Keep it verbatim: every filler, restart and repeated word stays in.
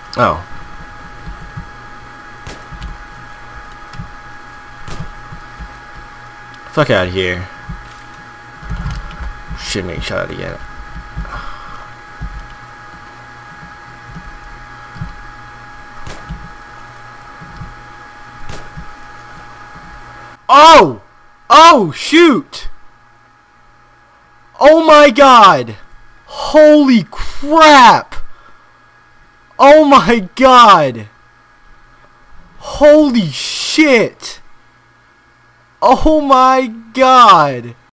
Oh. Fuck out of here. Should make shot again. Oh! Oh, shoot! Oh my god! Holy crap! Oh my god! Holy shit! Oh my god!